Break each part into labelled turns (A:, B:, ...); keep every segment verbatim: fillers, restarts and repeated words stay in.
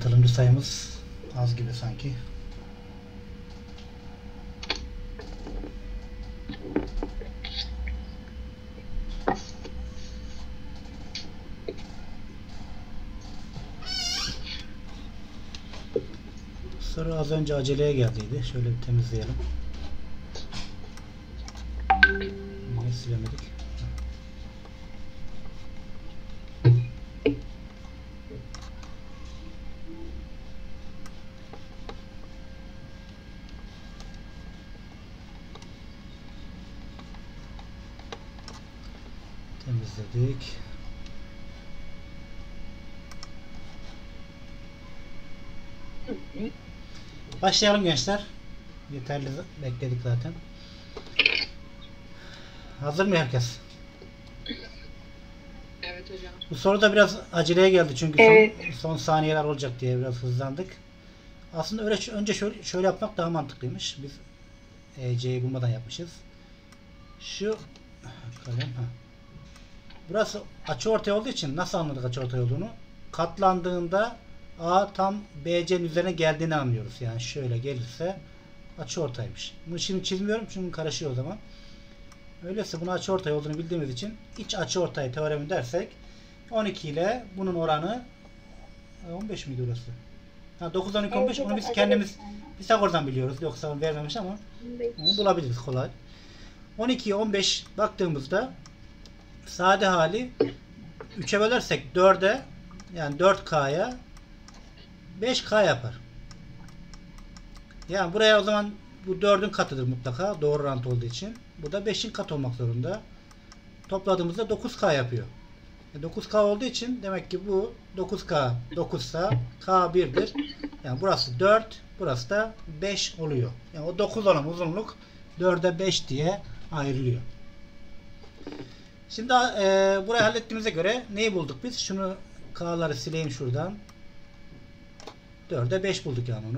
A: Katılımcı sayımız az gibi sanki. Soru az önce aceleye geldiydi. Şöyle bir temizleyelim. Niye silemedik? Temizledik. Başlayalım gençler. Yeterli bekledik zaten. Hazır mı herkes?
B: Evet hocam.
A: Bu soru da biraz aceleye geldi çünkü
B: Evet.
A: son, son saniyeler olacak diye biraz hızlandık. Aslında öyle önce şöyle, şöyle yapmak daha mantıklıymış. Biz E C'yi bulmadan yapmışız. Şu kalem ha. Burası açıortay olduğu için nasıl anladık açıortay olduğunu? Katlandığında A tam B C'nin üzerine geldiğini anlıyoruz. Yani şöyle gelirse açıortaymış. Bunu şimdi çizmiyorum çünkü karışıyor o zaman. Öyleyse bunu açıortay olduğunu bildiğimiz için iç açıortay teoremi dersek on iki ile bunun oranı on beş miydi orası? Ha, dokuz, on iki, on beş onu biz kendimiz Pisagor'dan biliyoruz. Yoksa vermemiş ama onu bulabiliriz kolay. on ikiye on beş baktığımızda sade hali üçe bölersek dörde yani dört K'ya beş K yapar. Yani buraya o zaman bu dördün katıdır mutlaka. Doğru orantı olduğu için. Bu da beşin katı olmak zorunda. Topladığımızda dokuz K yapıyor. E dokuz K olduğu için demek ki bu dokuz K dokuz ise K bir'dir. Yani burası dört, burası da beş oluyor. Yani o dokuz olan uzunluk dörde beş diye ayrılıyor. Şimdi e, burayı hallettiğimize göre neyi bulduk biz? Şunu K'ları sileyim şuradan. dörde beş bulduk yani onu.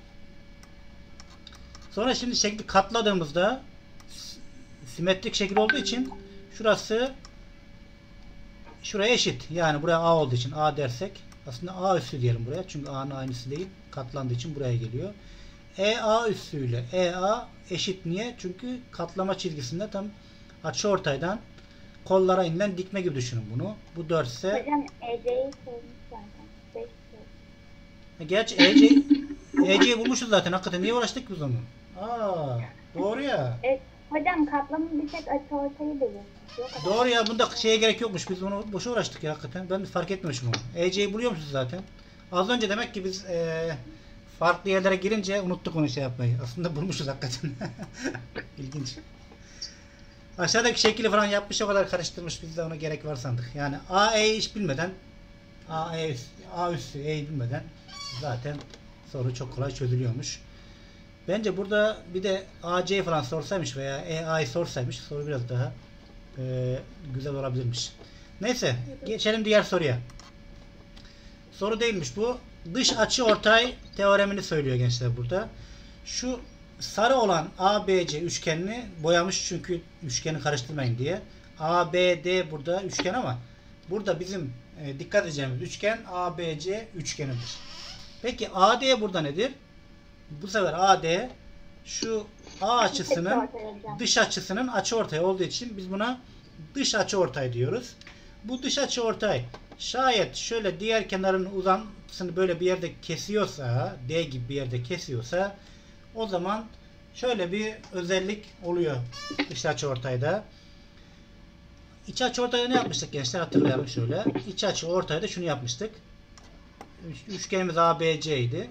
A: Sonra şimdi şekli katladığımızda simetrik şekil olduğu için şurası şuraya eşit. Yani buraya A olduğu için A dersek aslında A üssü diyelim buraya. Çünkü A'nın aynısı değil. Katlandığı için buraya geliyor. E A üssüyle E A eşit niye? Çünkü katlama çizgisinde tam açıortaydan kollara inilen dikme gibi düşünün bunu. Bu dört ise
C: Hocam E C'yi sormuş zaten. beş sormuş.
A: gerçi E C E C'yi bulmuşuz zaten. Hakikaten niye uğraştık biz onu? Aa, doğru ya.
C: Evet. Hocam katlamın bir tek açıortayı belirtiyor.
A: Doğru ya. Bunda şeye gerek yokmuş. Biz onu boşa uğraştık ya hakikaten. Ben fark etmemişim onu. E C'yi buluyormuşuz zaten. Az önce demek ki biz e, farklı yerlere girince unuttuk onu şey yapmayı. Aslında bulmuşuz hakikaten. İlginç. Aşağıdaki şekli falan yapmış o kadar karıştırmış biz de ona gerek var sandık. Yani A E'yi hiç bilmeden A, E, A üssü E'yi bilmeden zaten soru çok kolay çözülüyormuş. Bence burada bir de A C falan sorsaymış veya E A'yı sorsaymış soru biraz daha e, güzel olabilirmiş. Neyse geçelim diğer soruya. Soru değilmiş bu. Dış açıortay teoremini söylüyor gençler burada. Şu sarı olan A B C üçgenini boyamış çünkü üçgeni karıştırmayın diye. A B D burada üçgen ama burada bizim e, dikkat edeceğimiz üçgen A B C üçgenidir. Peki A D burada nedir? Bu sefer A D şu A açısının dış açısının açıortay olduğu için biz buna dış açıortay diyoruz. Bu dış açıortay şayet şöyle diğer kenarın uzantısını böyle bir yerde kesiyorsa, D gibi bir yerde kesiyorsa o zaman şöyle bir özellik oluyor dış açıortayda. İç açıortayda ne yapmıştık gençler hatırlayalım şöyle. İç açıortayda şunu yapmıştık. Üçgenimiz A B C idi.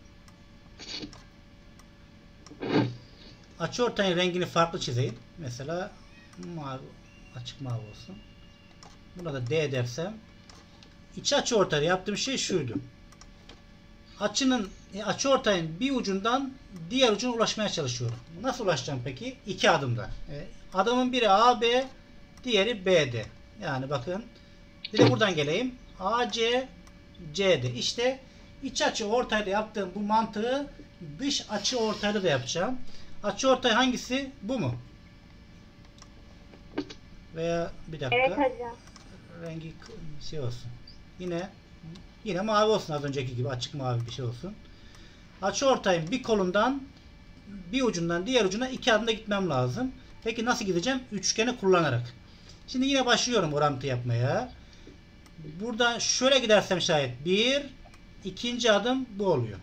A: Açıortayın rengini farklı çizeyim. Mesela mavi, açık mavi olsun. Buna da D dersem iç açıortayda yaptığım şey şuydu. Açının açıortayın bir ucundan diğer ucuna ulaşmaya çalışıyorum. Nasıl ulaşacağım peki? İki adımda. E, adamın biri A B, diğeri B D. Yani bakın. Bir de buradan geleyim. A C C D. İşte iç açı ortayda yaptığım bu mantığı dış açı ortayda da yapacağım. Açı ortay hangisi? Bu mu? Veya bir dakika.
C: Evet hocam.
A: Rengi şey olsun. Yine Yine mavi olsun, az önceki gibi açık mavi bir şey olsun. Açıortayın bir kolundan bir ucundan diğer ucuna iki adımda gitmem lazım. Peki nasıl gideceğim? Üçgeni kullanarak. Şimdi yine başlıyorum orantı yapmaya. Buradan şöyle gidersem şayet bir, ikinci adım bu oluyor.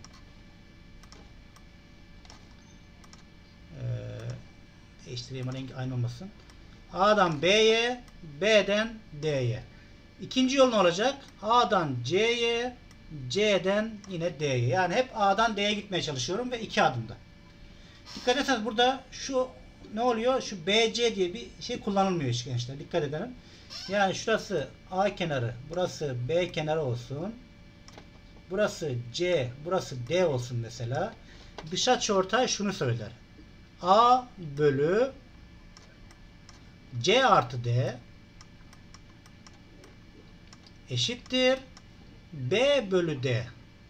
A: Ee, değiştireyim, renk aynı olmasın. A'dan B'ye, B'den D'ye. İkinci yol ne olacak? A'dan C'ye, C'den yine D'ye. Yani hep A'dan D'ye gitmeye çalışıyorum ve iki adımda. Dikkat ederseniz burada şu ne oluyor? Şu B C diye bir şey kullanılmıyor hiç gençler. Dikkat edelim. Yani şurası A kenarı, burası B kenarı olsun. Burası C, burası D olsun mesela. Dış açıortay şunu söyler. A bölü C artı D eşittir B bölü D.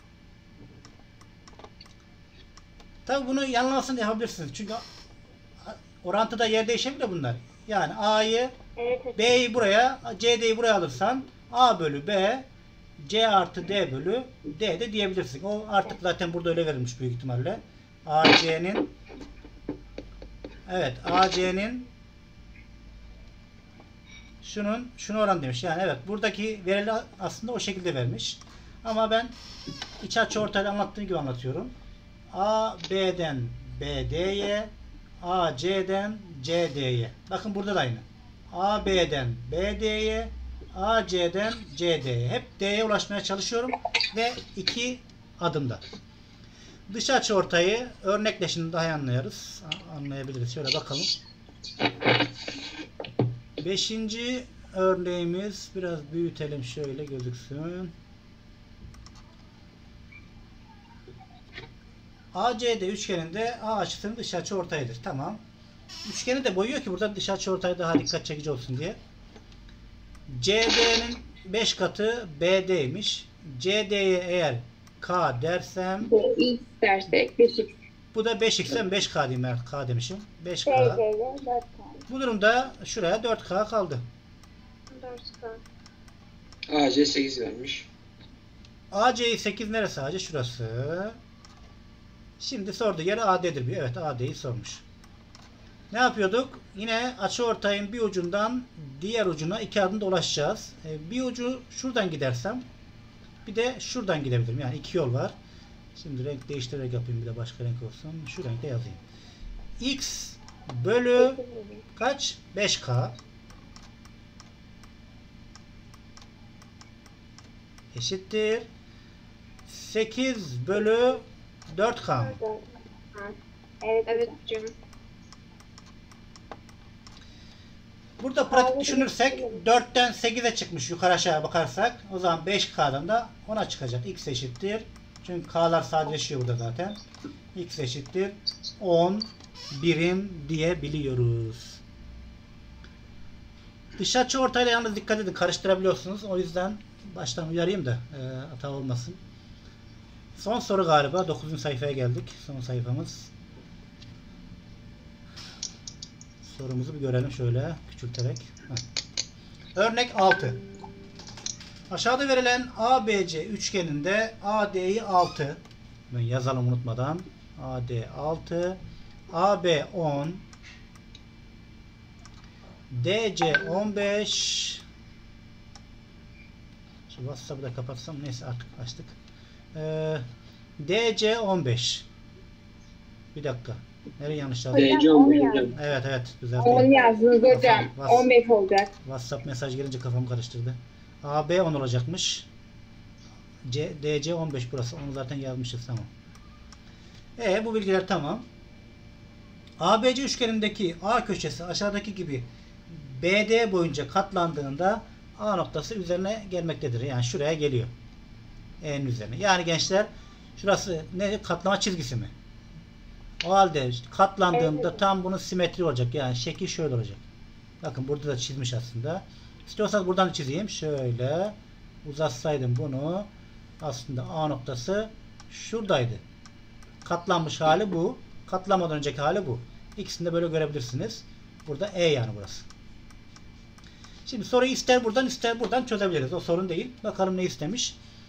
A: Tabi bunu yanılmasını yapabilirsiniz. Çünkü orantıda yer değişebilir bunlar. Yani A'yı,
C: Evet hocam.
A: B'yi buraya, C D'yi buraya alırsan A bölü B, C artı D bölü D de diyebilirsin. O artık zaten burada öyle verilmiş büyük ihtimalle. A C'nin evet A C'nin şunun şunu oran demiş. Yani evet buradaki verili aslında o şekilde vermiş. Ama ben iç açıortayla anlattığım gibi anlatıyorum. A B'den B D'ye, A C'den C D'ye. Bakın burada da aynı. A B'den B D'ye, A C'den C D'ye. Hep D'ye ulaşmaya çalışıyorum ve iki adımda. Dış açıortayı örnekle şimdi daha iyi anlayarız. Anlayabiliriz. Şöyle bakalım. Beşinci örneğimiz biraz büyütelim şöyle gözüksün. A C D üçgeninde A açısının dış açıortayıdır. Tamam. Üçgeni de boyuyor ki burada dış açıortay daha dikkat çekici olsun diye. C D'nin beş katı B D'ymiş. C D'ye eğer K dersem
B: X dersek beş x.
A: bu da beş x'ten beş K diyeyim ben. K demişim. beş K.
C: B C ile dört tane.
A: Bu durumda şuraya dört K kaldı.
C: dört K.
D: A C sekiz vermiş.
A: A C'yi sekiz neresi A C? Şurası. Şimdi sorduğu yere A D'dir. Bir. Evet A D'yi sormuş. Ne yapıyorduk? Yine açıortayın bir ucundan diğer ucuna iki adımda ulaşacağız. E, bir ucu şuradan gidersem bir de şuradan gidebilirim. Yani iki yol var. Şimdi renk değiştirerek yapayım, bir de başka renk olsun. Şu renkte yazayım. X bölü kaç? beş K eşittir sekiz bölü dört K mı?
C: Evet,
B: Evet
C: hocam.
B: hocam.
A: Burada pratik düşünürsek dörtten sekize çıkmış yukarı aşağı bakarsak. O zaman beş K'dan da ona çıkacak. X eşittir. Çünkü K'lar sadeleşiyor burada zaten. X eşittir on birim diyebiliyoruz. Dış açıortayla yalnız dikkat edin, karıştırabiliyorsunuz. O yüzden baştan uyarayım da e, hata olmasın. Son soru galiba. dokuzuncu sayfaya geldik. Son sayfamız. Sorumuzu bir görelim şöyle küçülterek. Heh. Örnek altı. Aşağıda verilen A B C üçgeninde A D'yi altı. Ben yazalım unutmadan. A D altı, A B on, D C on beş. Şu WhatsApp'ı da kapatsam, neyse artık açtık. Ee, D C on beş. Bir dakika. Nereye yanlış yazdım?
B: Hocam,
D: D C
B: onu
D: on beş
B: yaz.
D: hocam.
A: Evet evet
B: on
A: düzelteyim.
B: yazdınız hocam.
A: Kafam-
B: on beş olacak.
A: WhatsApp mesaj gelince kafamı karıştırdı. A B on olacakmış. C, D C on beş burası. Onu zaten yazmışız, tamam. E bu bilgiler tamam. A B C üçgenindeki A köşesi aşağıdaki gibi B D boyunca katlandığında A noktası üzerine gelmektedir. Yani şuraya geliyor. E'nin üzerine. Yani gençler şurası ne? Katlama çizgisi mi? O halde katlandığında
C: Evet.
A: tam bunun simetri olacak. Yani şekil şöyle olacak. Bakın burada da çizmiş aslında. İstiyorsanız buradan çizeyim. Şöyle uzatsaydım bunu. Aslında A noktası şuradaydı. Katlanmış hali bu. Katlamadan önceki hali bu. İkisini de böyle görebilirsiniz. Burada E yani burası. Şimdi soruyu ister buradan ister buradan çözebiliriz. O sorun değil. Bakalım ne istemiş.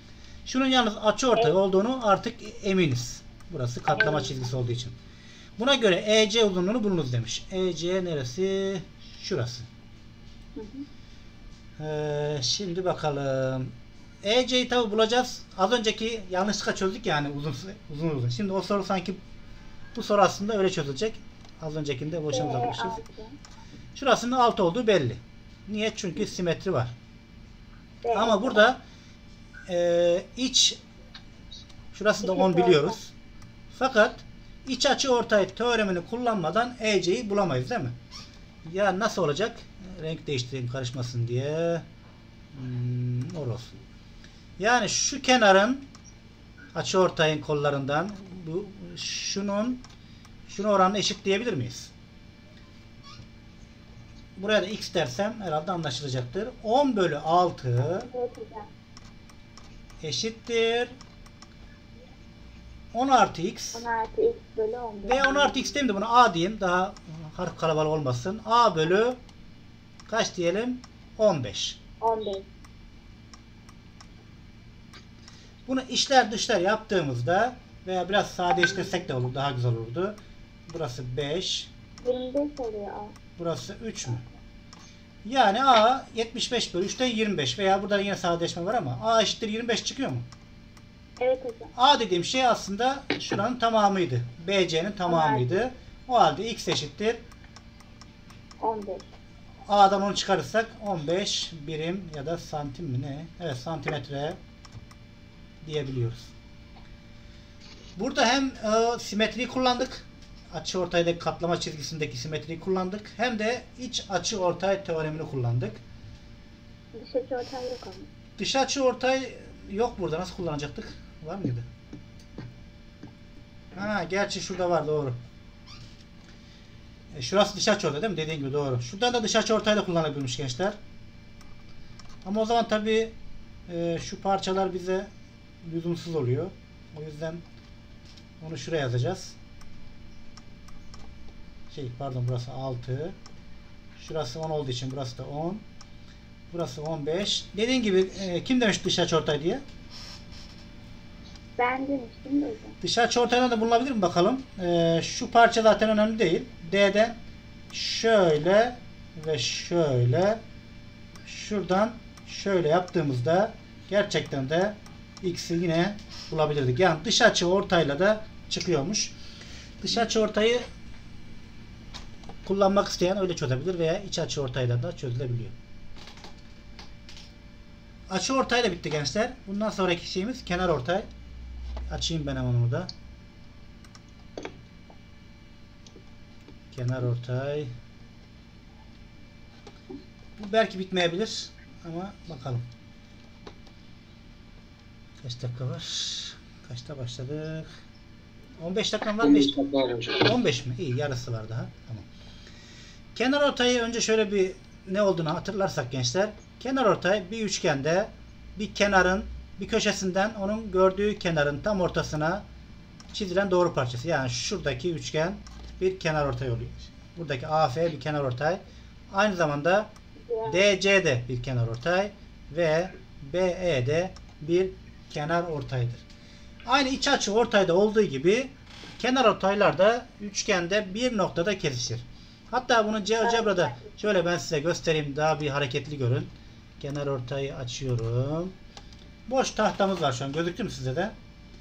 A: Şunun yalnız açıortay
B: Evet.
A: olduğunu artık eminiz. Burası katlama
B: Evet.
A: çizgisi olduğu için. Buna göre E C uzunluğunu bulunuz demiş. E C neresi? Şurası.
B: Hı hı.
A: Ee, şimdi bakalım. E C'yi tabi bulacağız. Az önceki yanlışlıkla çözdük yani uzun uzun uzun. Şimdi o soru sanki bu soru aslında öyle çözülecek. Az öncekinde boşuna
B: B
A: uzatmışız.
B: altı.
A: Şurasının altı olduğu belli. Niye? Çünkü simetri var.
B: B
A: Ama
B: altı.
A: burada e, iç şurası da
B: İç
A: on
B: açı
A: biliyoruz. Fakat iç açı ortay teoremini kullanmadan E C'yi bulamayız değil mi? Ya nasıl olacak? Renk değiştireyim karışmasın diye. Hmm, or olsun. Yani şu kenarın açıortayın kollarından bu şunun şunu oranını eşitleyebilir miyiz? Buraya da x dersem herhalde anlaşılacaktır. on bölü altı
B: Evet hocam.
A: eşittir on artı x
B: on artı x bölü on beş.
A: ve on artı x diyeyim de bunu a diyeyim. Daha harf kalabalık olmasın. A bölü kaç diyelim? on beş.
B: on beş.
A: Bunu içler dışlar yaptığımızda veya biraz sadeleştirsek de olur. Daha güzel olurdu. Burası beş.
B: yirmi beş oluyor A.
A: Burası üç mü? Yani A yetmiş beş bölü üçten yirmi beş veya burada yine sadeleşme var ama A eşittir yirmi beş çıkıyor mu?
B: Evet hocam.
A: A dediğim şey aslında şuranın tamamıydı. B C'nin tamamıydı. O halde x eşittir.
B: on beş.
A: A'dan onu çıkarırsak on beş birim ya da santim mi ne? Evet santimetre diyebiliyoruz. Burada hem e, simetriyi kullandık. Açıortaydaki katlama çizgisindeki simetriyi kullandık. Hem de iç açıortay teoremini kullandık.
B: Dış açı ortay yok ama.
A: Dış açıortay yok burada. Nasıl kullanacaktık? Var mıydı? Ha, gerçi şurada var doğru. E, şurası dış açıortay değil mi? Dediğin gibi doğru. Şuradan da dış açıortay da kullanabilirmiş gençler. Ama o zaman tabii e, şu parçalar bize lüzumsuz oluyor. O yüzden onu şuraya yazacağız. Şey pardon burası altı. Şurası on olduğu için burası da on. Burası on beş. Dediğin gibi e, kim demiş dış açıortay diye?
B: Ben demiştim de hocam.
A: Dış açıortaydan da bulunabilir mi bakalım? E, şu parça zaten önemli değil. D'den şöyle ve şöyle şuradan şöyle yaptığımızda gerçekten de x'i yine bulabilirdik. Yani dış açı ortayla da çıkıyormuş. Dış açı ortayı kullanmak isteyen öyle çözebilir veya iç açı ortayla da çözülebiliyor. Açı ortayla bitti gençler. Bundan sonraki şeyimiz kenar ortay. Açayım ben hemen onu da. Kenar ortay. Bu belki bitmeyebilir ama bakalım. Kaç dakika var? Kaçta başladık? on beş dakika var mı?
D: on beş dakika var hocam.
A: on beş mi? İyi, yarısı var daha. Tamam. Kenar ortayı önce şöyle bir ne olduğunu hatırlarsak gençler. Kenar ortay bir üçgende bir kenarın bir köşesinden onun gördüğü kenarın tam ortasına çizilen doğru parçası. Yani şuradaki üçgen bir kenar ortay oluyor. Buradaki A F bir kenar ortay. Aynı zamanda D C de bir kenar ortay ve B E de bir kenar ortaydır. Aynı iç açı ortayda olduğu gibi kenar ortaylar da üçgende bir noktada kesişir. Hatta bunu GeoGebra'da şöyle ben size göstereyim, daha bir hareketli görün. Kenar ortayı açıyorum. Boş tahtamız var şu an. Gözüktü mü size de?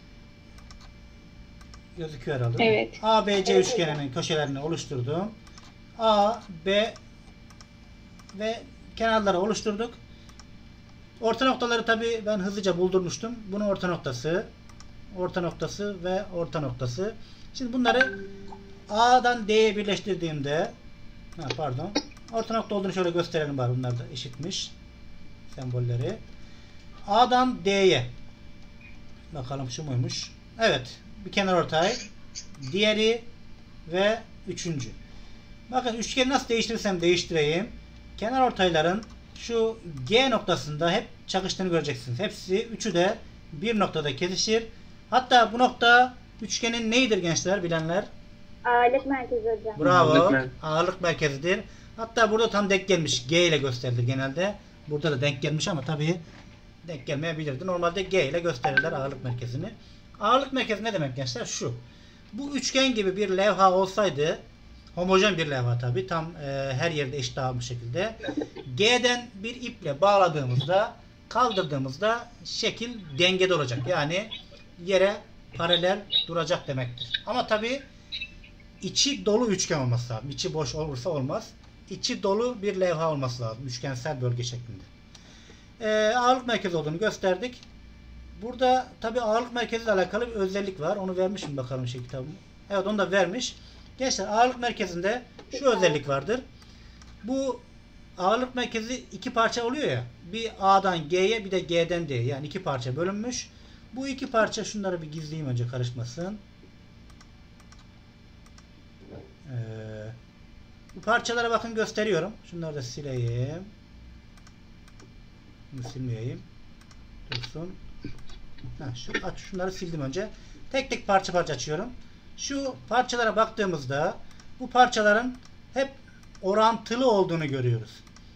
A: Gözüküyor herhalde.
B: Evet.
A: A B C
B: Evet,
A: üçgeninin köşelerini oluşturdum. A, B ve kenarları oluşturduk. Orta noktaları tabi ben hızlıca buldurmuştum. Bunun orta noktası, orta noktası ve orta noktası. Şimdi bunları A'dan D'ye birleştirdiğimde ha, pardon. Orta nokta olduğunu şöyle gösterelim bari, bunlar da eşitmiş sembolleri. A'dan D'ye bakalım şu muymuş? Evet. Bir kenar ortay. Diğeri ve üçüncü. Bakın üçgeni nasıl değiştirirsem değiştireyim. Kenar ortayların şu G noktasında hep çakıştığını göreceksiniz. Hepsi üçü de bir noktada kesişir. Hatta bu nokta üçgenin neyidir gençler, bilenler?
B: Ağırlık merkezi hocam.
A: Bravo.
D: Ağırlık mer-
A: Ağırlık merkezidir. Hatta burada tam denk gelmiş. G ile gösterilir genelde. Burada da denk gelmiş ama tabii denk gelmeyebilirdi. Normalde G ile gösterirler ağırlık merkezini. Ağırlık merkezi ne demek gençler? Şu. Bu üçgen gibi bir levha olsaydı, homojen bir levha tabi, tam e, her yerde eşit dağılmış şekilde, G'den bir iple bağladığımızda, kaldırdığımızda şekil dengede olacak. Yani yere paralel duracak demektir. Ama tabi içi dolu üçgen olması lazım. İçi boş olursa olmaz. İçi dolu bir levha olması lazım. Üçgensel bölge şeklinde. Ee, ağırlık merkezi olduğunu gösterdik. Burada tabi ağırlık merkeziyle alakalı bir özellik var. Onu vermiş mi bakalım şey kitabım. Evet, onu da vermiş. Gençler, ağırlık merkezinde şu özellik vardır. Bu ağırlık merkezi iki parça oluyor ya. Bir A'dan G'ye, bir de G'den D'ye. Yani iki parça bölünmüş. Bu iki parça, şunları bir gizleyeyim önce karışmasın. Ee, bu parçalara bakın gösteriyorum. Şunları da sileyim. Bunu silmeyeyim. Dursun. Ha, şu, aç, şunları sildim önce. Tek tek parça parça açıyorum. Şu parçalara baktığımızda bu parçaların hep orantılı olduğunu görüyoruz.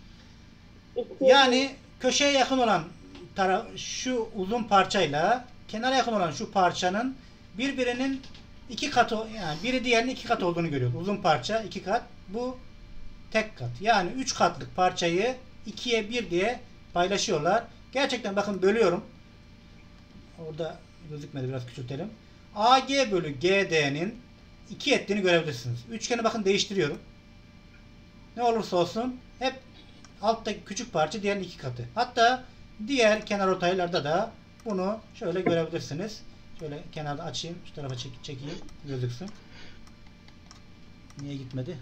A: Yani köşeye yakın olan taraf, şu uzun parçayla kenara yakın olan şu parçanın birbirinin iki katı, yani biri diğerinin iki kat olduğunu görüyoruz. Uzun parça iki kat, bu tek kat. Yani üç katlık parçayı ikiye bir diye paylaşıyorlar. Gerçekten bakın bölüyorum. Orada gözükmedi, biraz küçültelim. A G bölü G D'nin iki ettiğini görebilirsiniz. Üçgeni bakın değiştiriyorum. Ne olursa olsun hep alttaki küçük parça diğerinin iki katı. Hatta diğer kenar ortaylarda da bunu şöyle görebilirsiniz. Şöyle kenarda açayım. Şu tarafa çek çekeyim. Gözüksün. Niye gitmedi?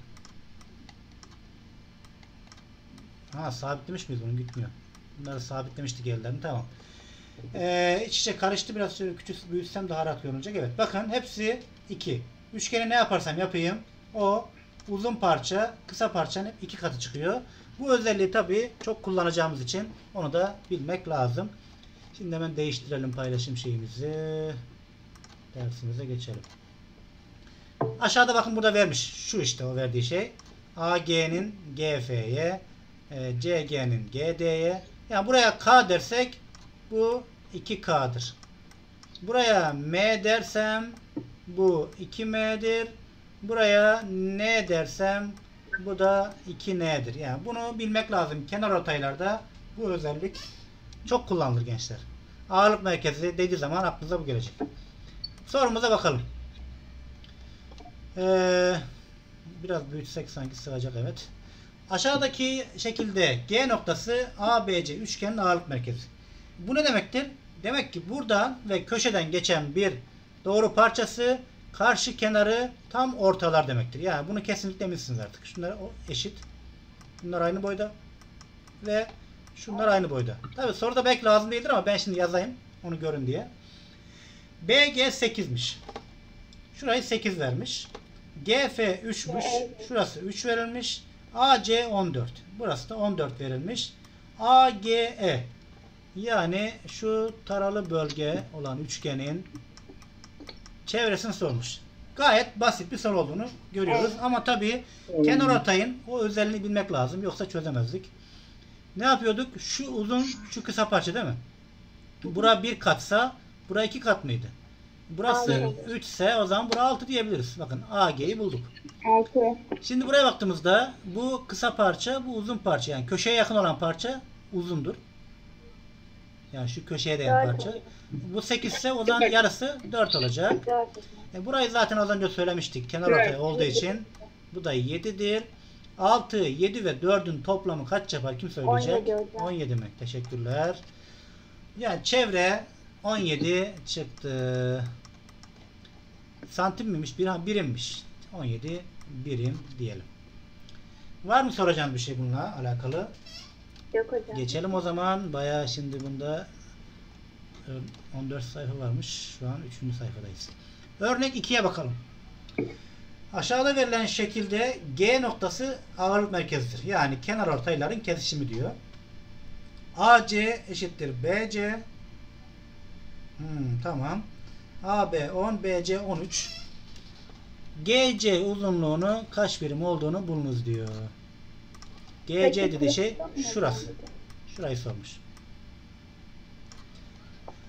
A: Ha, sabitlemiş miyiz bunu? Gitmiyor. Bunları sabitlemiştik ellerini. Tamam. Ee, iç içe karıştı. Biraz şöyle küçük büyütsem daha rahat görünecek. Evet. Bakın hepsi iki. Üçgeni ne yaparsam yapayım, o uzun parça kısa parçanın hep iki katı çıkıyor. Bu özelliği tabii çok kullanacağımız için onu da bilmek lazım. Şimdi hemen değiştirelim paylaşım şeyimizi. Dersimize geçelim. Aşağıda bakın burada vermiş. Şu işte o verdiği şey. A G'nin G F'ye, C G'nin G D'ye. Yani buraya K dersek bu iki K'dır. Buraya M dersem bu iki M'dir. Buraya N dersem bu da iki N'dir. Yani bunu bilmek lazım. Kenar ortaylarda bu özellik çok kullanılır gençler. Ağırlık merkezi dediği zaman aklınıza bu gelecek. Sorumuza bakalım. Ee, biraz büyütsek sanki sığacak, evet. Aşağıdaki şekilde G noktası A B C üçgenin ağırlık merkezi. Bu ne demektir? Demek ki buradan ve köşeden geçen bir doğru parçası karşı kenarı tam ortalar demektir. Yani bunu kesinlikle eminsiniz artık. Şunlar eşit. Bunlar aynı boyda. Ve şunlar aynı boyda. Tabi soruda belki lazım değildir ama ben şimdi yazayım. Onu görün diye. B G sekizmiş. Şurayı sekiz vermiş. G F üçmüş. Şurası üç verilmiş. A C on dört. Burası da on dört verilmiş. A G E, yani şu taralı bölge olan üçgenin çevresini sormuş. Gayet basit bir soru olduğunu görüyoruz. Ama tabii kenar ortayın o özelliğini bilmek lazım. Yoksa çözemezdik. Ne yapıyorduk? Şu uzun, şu kısa parça değil mi? Bura bir katsa bura iki kat mıydı? Burası üç ise o zaman bura altı diyebiliriz. Bakın A G'yi bulduk.
B: altı.
A: Şimdi buraya baktığımızda bu kısa parça, bu uzun parça. Yani köşeye yakın olan parça uzundur. Yani şu köşeye değen parça. Bu sekiz ise o zaman yarısı dört olacak.
B: dört.
A: E burayı zaten az önce söylemiştik. Kenar ortay olduğu için bu da yedidir. altı, yedi ve dördün toplamı kaç yapar? Kim söyleyecek?
B: on yedi hocam.
A: on yedi mi? Teşekkürler. Yani çevre on yedi çıktı. Santim miymiş? Bir, birimmiş. on yedi birim diyelim. Var mı soracağım bir şey bununla alakalı?
B: Yok hocam.
A: Geçelim o zaman. Bayağı şimdi bunda on dört sayfa varmış. Şu an üçüncü sayfadayız. Örnek ikiye bakalım. Aşağıda verilen şekilde G noktası ağırlık merkezidir. Yani kenar ortayların kesişimi diyor. A C eşittir B C. Hmm, tamam. A B on, B C on üç. G C uzunluğunu kaç birim olduğunu bulunuz diyor. G C dediği şey şurası. Şurayı sormuş.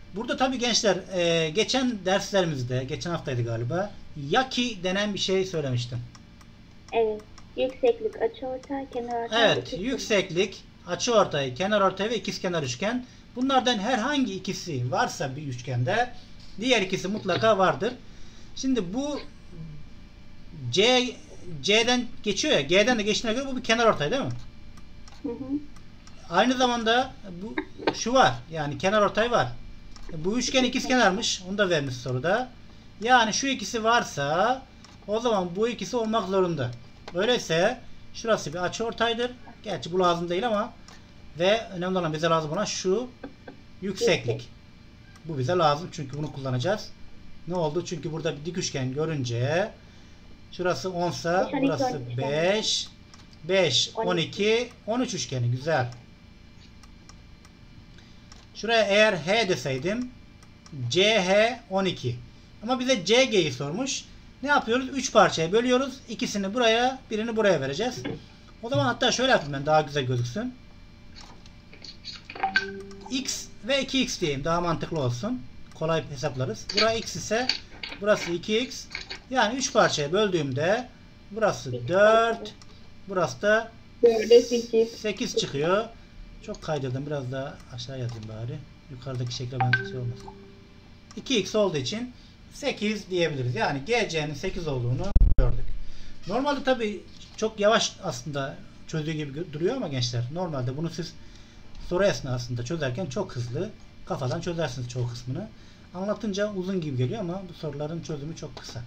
A: Burada tabii gençler e, geçen derslerimizde, geçen haftaydı galiba, yaki denen bir şey söylemiştim.
C: Evet. Yükseklik, açıortay, kenarortay.
A: Evet,
C: ikizkenar.
A: yükseklik, açıortay, kenarortay ve ikizkenar üçgen. Bunlardan herhangi ikisi varsa bir üçgende, diğer ikisi mutlaka vardır. Şimdi bu C C'den geçiyor ya, G'den de geçtiğine göre bu bir kenarortay değil mi?
C: Hı hı.
A: Aynı zamanda bu şu var. Yani kenarortay var. Bu üçgen ikizkenarmış. Onu da vermiş soruda. Yani şu ikisi varsa o zaman bu ikisi olmak zorunda. Öyleyse şurası bir açıortaydır. Gerçi bu lazım değil ama ve önemli olan bize lazım olan şu yükseklik. Bu bize lazım çünkü bunu kullanacağız. Ne oldu? Çünkü burada bir dik üçgen görünce şurası on ise
C: beş, on iki,
A: burası
C: on üç
A: beş, beş,
C: on
A: on iki, on üç üçgeni. Güzel. Şuraya eğer H deseydim C H on iki. Ama bize C G'yi sormuş. Ne yapıyoruz? üç parçaya bölüyoruz. İkisini buraya, birini buraya vereceğiz. O zaman hatta şöyle yapayım ben daha güzel gözüksün. X ve iki x diyeyim. Daha mantıklı olsun. Kolay hesaplarız. Burası x ise burası iki x. Yani üç parçaya böldüğümde burası dört. Burası da sekiz çıkıyor. Çok kaydırdım. Biraz daha aşağı yazayım bari. Yukarıdaki şekle ben şey olmasın. iki x olduğu için sekiz diyebiliriz. Yani G C'nin sekiz olduğunu gördük. Normalde tabi çok yavaş aslında çözdüğü gibi duruyor ama gençler normalde bunu siz soru esnasında çözerken çok hızlı kafadan çözersiniz çoğu kısmını. Anlatınca uzun gibi geliyor ama bu soruların çözümü çok kısa.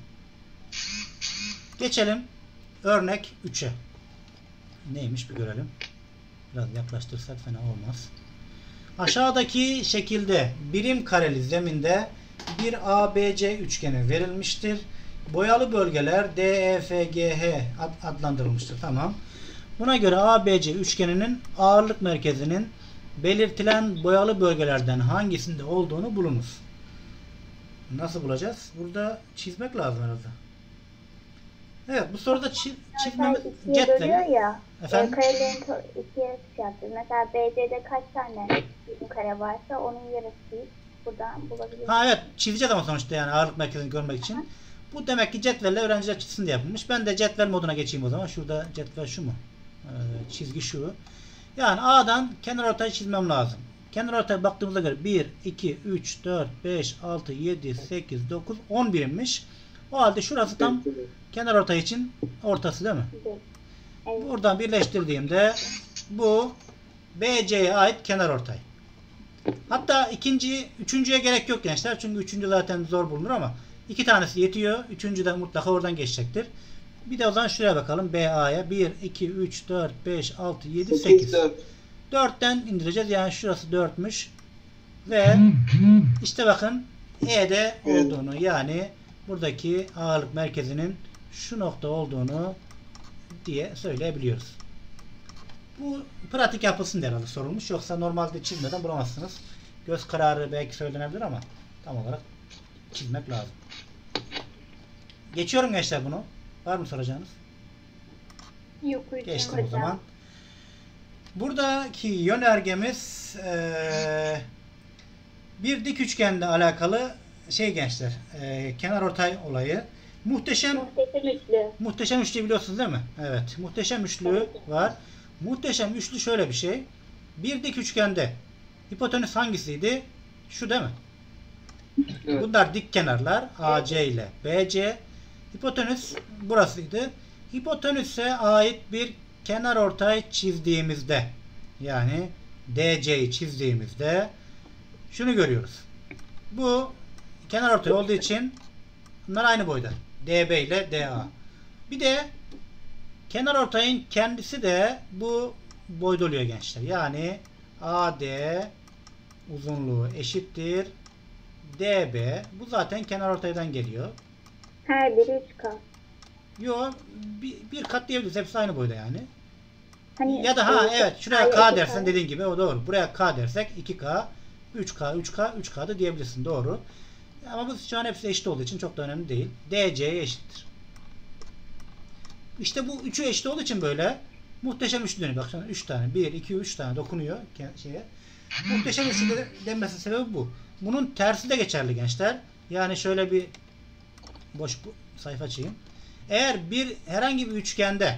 A: Geçelim örnek üçe. Neymiş bir görelim. Biraz yaklaştırsak fena olmaz. Aşağıdaki şekilde birim kareli zeminde bir A B C üçgeni verilmiştir. Boyalı bölgeler D E F G H adlandırılmıştır. Tamam. Buna göre A B C üçgeninin ağırlık merkezinin belirtilen boyalı bölgelerden hangisinde olduğunu bulunuz. Nasıl bulacağız? Burada çizmek lazım herhalde. Evet, bu soruda çiz, çizmemiz
C: ikiye bölüyor
A: cetvel.
C: ya.
A: Efendim?
C: E, karelerin to- ikiye şey yapacağız. Mesela B C'de kaç tane birim kare varsa onun yarısıyı buradan bulabiliriz.
A: Ha evet, çizeceğiz ama sonuçta yani ağırlık merkezini görmek için. Bu demek ki cetvelle öğrenciler çizsin diye yapılmış. Ben de cetvel moduna geçeyim o zaman. Şurada cetvel şu mu? Evet, çizgi şu. Yani A'dan kenarortay çizmem lazım. Kenarortaya baktığımızda göre bir, iki, üç, dört, beş, altı, yedi, sekiz, dokuz, on birimmiş. O halde şurası tam kenarortay için ortası değil mi?
C: Evet.
A: Buradan birleştirdiğimde bu B C'ye ait kenarortay. Hatta ikinci, üçüncüye gerek yok gençler. Çünkü üçüncü zaten zor bulunur ama iki tanesi yetiyor. Üçüncü de mutlaka oradan geçecektir. Bir de o zaman şuraya bakalım. B A'ya bir, iki, üç, dört, beş, altı, yedi, sekiz. dörtten indireceğiz. Yani şurası dörtmüş. Ve işte bakın E'de olduğunu yani buradaki ağırlık merkezinin şu nokta olduğunu diye söyleyebiliyoruz. Bu pratik yapılsın diye herhalde sorulmuş. Yoksa normalde çizmeden bulamazsınız. Göz kararı belki söylenebilir ama tam olarak çizmek lazım. Geçiyorum gençler bunu. Var mı soracağınız?
C: Yok hocam.
A: Geçtim o zaman. Buradaki yönergemiz ee, bir dik üçgenle alakalı şey gençler. E, kenarortay olayı. Muhteşem
C: Muhteşem üçlü.
A: Muhteşem üçlü biliyorsunuz değil mi? Evet. Muhteşem üçlü var. Muhteşem üçlü şöyle bir şey. Bir dik üçgende hipotenüs hangisiydi? Şu değil mi?
D: Evet.
A: Bunlar dik kenarlar. A C ile B C. Hipotenüs burasıydı. Hipotenüse ait bir kenarortay çizdiğimizde yani D C'yi çizdiğimizde şunu görüyoruz. Bu kenarortay olduğu için bunlar aynı boyda. D B ile D A. Bir de kenarortayın kendisi de bu boyda oluyor gençler. Yani A D uzunluğu eşittir D B. Bu zaten kenarortaydan geliyor.
C: Her biri üç kat.
A: Yo bir, bir kat diyebiliriz. Hepsi aynı boyda yani.
C: Hani
A: Ya da ha
C: e,
A: evet şuraya
C: hayır,
A: K
C: iki
A: dersen
C: kat.
A: dediğin gibi o doğru. Buraya K dersek iki K, üç K, üç K, üç K da diyebilirsin. Doğru. Ama bu şu an hepsi eşit olduğu için çok da önemli değil. D C'ye eşittir. İşte bu üçü eşit olduğu için böyle muhteşem üçlü dönüyor. Bak şimdi üç tane. bir, iki, üç tane dokunuyor şeye. Muhteşem üçlü denmesinin sebebi bu. Bunun tersi de geçerli gençler. Yani şöyle bir boş bu sayfa açayım. Eğer bir herhangi bir üçgende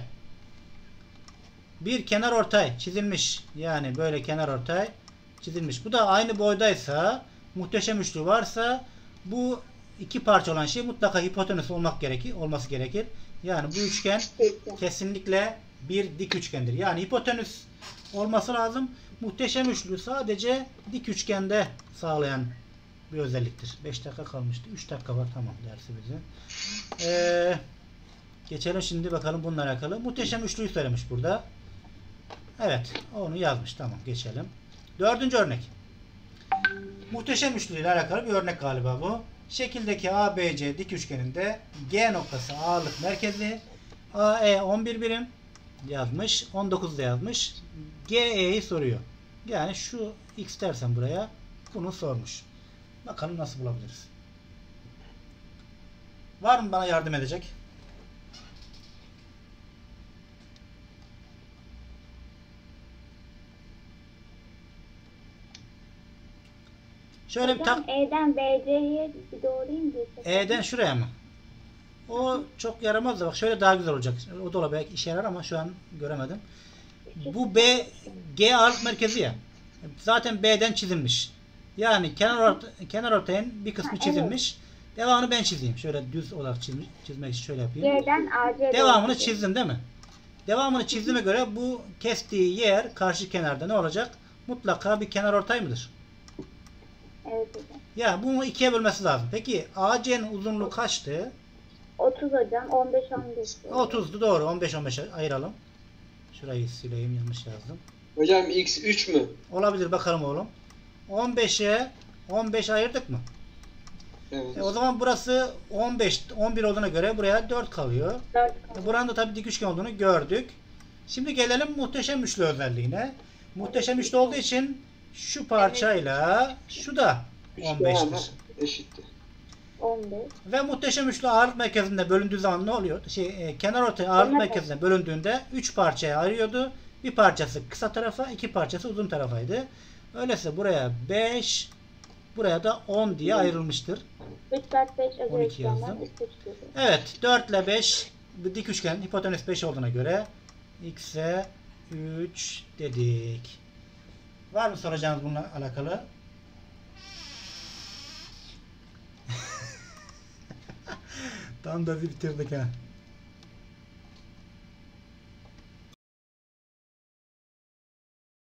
A: bir kenar ortay çizilmiş, yani böyle kenar ortay çizilmiş. Bu da aynı boydaysa, muhteşem üçlü varsa bu iki parça olan şey mutlaka hipotenüs olmak gerekir, olması gerekir. Yani bu üçgen
C: Peki.
A: kesinlikle bir dik üçgendir. Yani hipotenüs olması lazım. Muhteşem üçlü sadece dik üçgende sağlayan bir özelliktir. beş dakika kalmıştı. üç dakika var, tamam dersimizin. Ee, geçelim şimdi bakalım bununla alakalı. Muhteşem üçlüyü söylemiş burada. Evet, onu yazmış. Tamam, geçelim. Dördüncü örnek. Muhteşem üçlü ile alakalı bir örnek galiba bu. Şekildeki A B C dik üçgeninde G noktası ağırlık merkezi, A E on bir birim yazmış. on dokuz da yazmış. G E'yi soruyor. Yani şu X dersen buraya bunu sormuş. Bakalım nasıl bulabiliriz. Var mı bana yardım edecek? Şöyle bir
C: Hocam
A: tak.
C: E'den B C'ye bir doğrayayım diye.
A: E'den şuraya mı? O çok yaramaz da bak şöyle daha güzel olacak. O da olabilir, belki işe yarar ama şu an göremedim. Bu B, G ağırlık merkezi ya. Zaten B'den çizilmiş. Yani kenar orta, kenar ortayın bir kısmı
C: Ha,
A: çizilmiş. Devamını ben çizeyim. Şöyle düz olarak çizmiş, çizmek için şöyle yapayım.
C: G'den A C'ye
A: Devamını
C: doğru.
A: çizdim değil mi? Devamını çizdiğime göre bu kestiği yer karşı kenarda ne olacak? Mutlaka bir kenar ortay mıdır?
C: Evet hocam.
A: Ya bunu ikiye bölmesi lazım. Peki A C'nin uzunluğu kaçtı?
C: otuz hocam. on beş on beş.
A: otuzdu doğru. on beş on beşe ayıralım. Şurayı sileyim, yanlış yazdım.
D: Hocam X üç mü?
A: Olabilir, bakalım oğlum. on beşe on beş ayırdık mı?
D: Evet.
A: E o zaman burası on beş on bir olduğuna göre buraya dört kalıyor.
C: dört
A: E
C: kaldı.
A: buranın da tabii dik üçgen olduğunu gördük. Şimdi gelelim muhteşem üçlü özelliğine. Muhteşem üçlü olduğu için şu parçayla şu da on beştir.
D: Eşitti.
C: on beş.
A: Ve muhteşem üçlü ağırlık merkezinde bölündüğü zaman ne oluyor? Şey, e, kenar ortaya ağırlık
C: Evet.
A: merkezine bölündüğünde üç parçaya ayırıyordu. Bir parçası kısa tarafa, iki parçası uzun tarafaydı. Öyleyse buraya beş, buraya da on diye ayrılmıştır.
C: üç dört beş özel
A: on iki
C: üçgenden
A: yazdım.
C: üç üç gibi.
A: Evet, dört ile beş bir dik üçgen, hipotenüs beş olduğuna göre x'e üç dedik. Var mı soracağınız bununla alakalı? Tam da bitirdik ha.